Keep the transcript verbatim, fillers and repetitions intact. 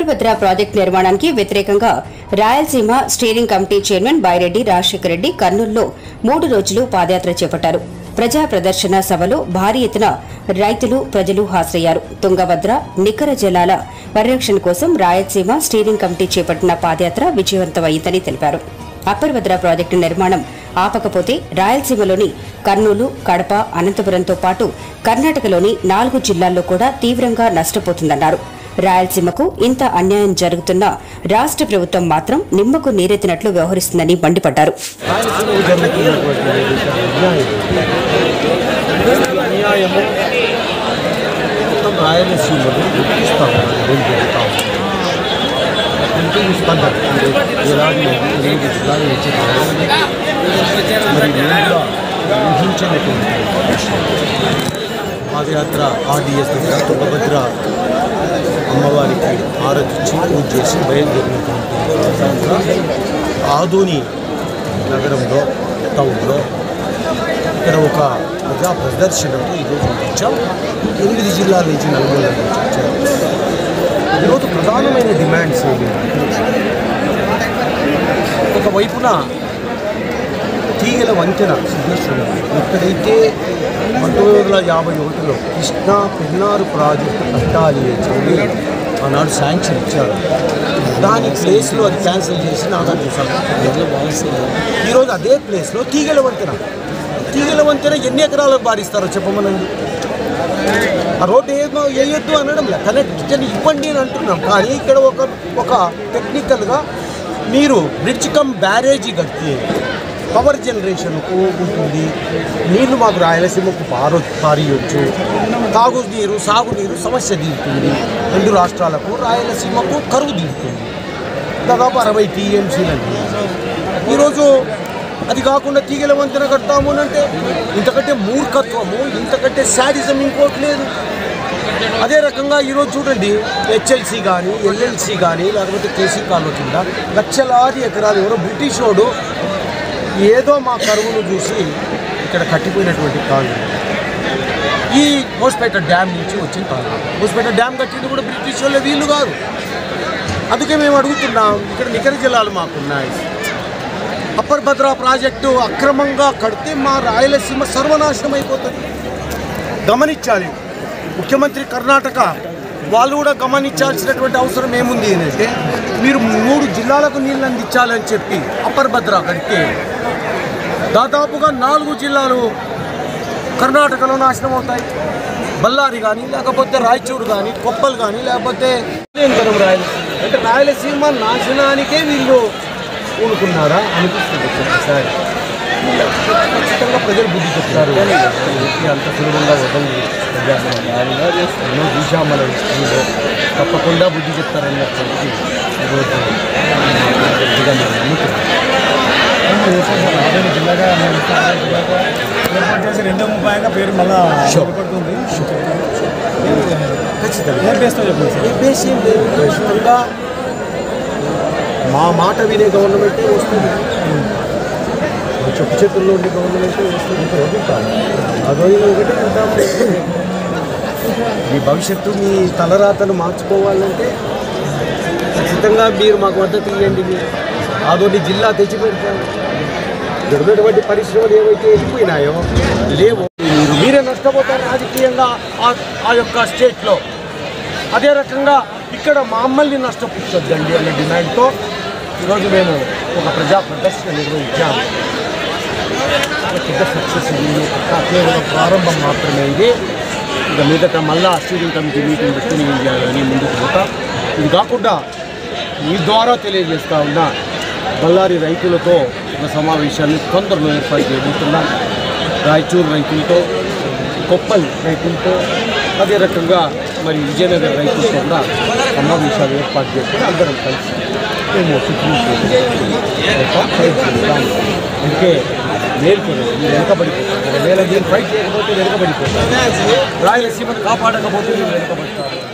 అప్పర్భద్ర project నిర్మాణానికి వ్యతిరేకంగా Rayalaseema steering committee chairman Byreddy Rajasekhara Reddy కర్నూలులో మూడు రోజులు పాదయాత్ర చేపట్టారు. ప్రజా ప్రదర్శన సభలో భారీ ఎత్తున రైతులు ప్రజలు హాజరయ్యారు. తుంగభద్ర నికర జలాల పరిరక్షణ కోసం రాయలసీమ స్టీరింగ్ కమిటీ చేపట్టిన పాదయాత్ర విజయవంతమైందని తెలిపారు. అప్పర్భద్ర ప్రాజెక్టు నిర్మాణం ఆపకపోతే రాయలసీమలోని కర్నూలు, కడప, అనంతపురంతో పాటు కర్ణాటకలోని నాలుగు జిల్లాల్లో కూడా తీవ్రంగా నష్టపోతుందన్నారు. రాయలసీమకు ఇంత అన్యాయం జరుగుతున్నా రాష్ట్ర ప్రభుత్వం మాత్రం నిమ్మకు నీరెత్తినట్లు వ్యవహరిస్తుందని మండిపడ్డారు. పాదయాత్ర ఆర్డీఎస్ దగ్గర తుంగభద్ర అమ్మవారికి ఆరాధించి పూజ చేసి బయలుదేరినటువంటి ఆదోని నగరంలో టౌన్లో ఇక్కడ ఒక ప్రజా ప్రదర్శనకు ఈరోజు వచ్చాం. ఎనిమిది జిల్లాల నుంచి నలుగురు నుంచి వచ్చారు. ఈరోజు ప్రధానమైన డిమాండ్స్ ఏమి? ఒకవైపున తీగల వంతెన సిద్ధేశ్వరం ఎక్కడైతే పంతొమ్మిది వందల యాభై ఒకటిలో కృష్ణా పెన్నారు ప్రాజెక్టు కట్టాలి అని చెప్పి ఆనాడు శాంక్షన్ ఇచ్చారు. దాని ప్లేస్లో అది క్యాన్సిల్ చేసి నాగార్జున ఈరోజు అదే ప్లేస్లో తీగల వంతెన తీగల వంతెన ఎన్ని ఎకరాలకు బారిస్తారో చెప్పమనండి. ఆ రోడ్డు ఏమో వేయొద్దు అనడం లేదు, కనెక్షన్ ఇవ్వండి అని అంటున్నాం. కానీ ఇక్కడ ఒక ఒక టెక్నికల్గా మీరు బ్రిడ్జ్ కమ్ బ్యారేజీ కడితే పవర్ జనరేషన్కు ఉంటుంది, నీళ్లు మాకు రాయలసీమకు పారో పారియొచ్చు, తాగునీరు సాగునీరు సమస్య తీరుతుంది, రెండు రాష్ట్రాలకు రాయలసీమకు కరువు తీరుతుంది. దాదాపు అరవై టీఎంసీలండి. ఈరోజు అది కాకుండా తీగల వంతెన కడతాము అంటే ఇంతకంటే మూర్ఖత్వము, ఇంతకంటే శాడిజం ఇంకోటి లేదు. అదే రకంగా ఈరోజు చూడండి, హెచ్ఎల్సీ కానీ ఎల్ఎల్సీ కానీ లేకపోతే కేసీ కాలువ కింద లక్షలాది ఎకరాలు ఎవరో బ్రిటిష్ వాడు ఏదో మా కరువును చూసి ఇక్కడ కట్టిపోయినటువంటి కాలు ఈ హోస్పేట డ్యామ్ నుంచి వచ్చిన కాలు. హోస్పేట డ్యామ్ కట్టింది కూడా బ్రిటిష్ వాళ్ళే, వీళ్ళు కాదు. అందుకే మేము అడుగుతున్నాం, ఇక్కడ నికర జలాలు మాకున్నాయి. అప్పర్భద్ర ప్రాజెక్టు అక్రమంగా కడితే మా రాయలసీమ సర్వనాశనం అయిపోతుంది. గమనించాలి ముఖ్యమంత్రి కర్ణాటక వాళ్ళు కూడా గమనించాల్సినటువంటి అవసరం ఏముంది అంటే, మీరు మూడు జిల్లాలకు నీళ్ళు అందించాలని చెప్పి అప్పర్భద్ర కడితే దాదాపుగా నాలుగు జిల్లాలు కర్ణాటకలో నాశనం అవుతాయి. బళ్ళారి కానీ లేకపోతే రాయచూరు కానీ కొప్పలు కానీ లేకపోతే రాయలసీమ అంటే రాయలసీమ నాశనానికే వీళ్ళు ఊనుకున్నారా అనిపిస్తుంది ఒకసారి. ఖచ్చితంగా ప్రజలు బుద్ధి చెప్తారు, అంత సులభంగా వదలు ఎన్నో చూసామల హిస్టరీలో తప్పకుండా బుద్ధి చెప్తారన్నటువంటి ఈరోజు గట్టిగా మేము నమ్ముతున్నాం. జిల్లాగా ఏర్పాటు చేసి రెండో ముప్పైగా పేరు మళ్ళా పడుతుంది. ఖచ్చితంగా ఏ బేస్తో చెప్పండి సార్? ఏ బేస్ ఏం లేదు, ఖచ్చితంగా మా మాట వినే గవర్నమెంటే వస్తుంది, చెప్పు చేతుల్లో ఉండే గవర్నమెంటే వస్తుంది. అదోయిన ఒకటే అంటాము, మీ భవిష్యత్తు మీ తలరాతను మార్చుకోవాలంటే ఖచ్చితంగా మీరు మాకు మద్దతు ఇవ్వండి. అదొకటి జిల్లా తెచ్చిపెడతాను. దొరికినటువంటి పరిశ్రమలు ఏవైతే వెళ్ళిపోయినాయో లేవో మీరు మీరే నష్టపోతారు రాజకీయంగా ఆ యొక్క స్టేట్లో. అదే రకంగా ఇక్కడ మమ్మల్ని నష్టపుచ్చొద్దండి అనే డిమాండ్తో ఈరోజు మేము ఒక ప్రజా ప్రదర్శన నిర్వహించాము. పెద్ద సక్సెస్ ఇది, కేవలం ప్రారంభం మాత్రమే. ఇది ఇక మీదట మళ్ళా స్టీరింగ్ కమిటీ మీటింగ్ పెట్టుకుని ఏం చేయాలని ముందుకు పోతా. ఇది కాకుండా మీ ద్వారా తెలియజేస్తా ఉన్నా, బళ్ళారి రైతులతో ఒక సమావేశాన్ని తొందరలో ఏర్పాటు చేయబోతున్నాం. రాయచూరు రైతులతో, కొప్పల్ రైతులతో, అదే రకంగా మరి విజయనగర్ రైతులతో కూడా సమావేశాలు ఏర్పాటు చేసుకుని అందరం కలిసి మేము అందుకే మేల్కొనేది మీరు వెనకబడిపోతారు. ఒకవేళ మీరు ఫైట్ చేయకపోతే వెనకబడిపోతారు. రాయలసీమను కాపాడకపోతే మీరు వెనకబడతారు.